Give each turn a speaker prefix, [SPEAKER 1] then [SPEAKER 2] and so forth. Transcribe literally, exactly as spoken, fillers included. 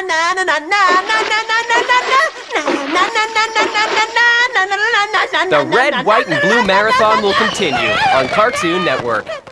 [SPEAKER 1] The Red, White, and Blue Marathon will continue on Cartoon Network.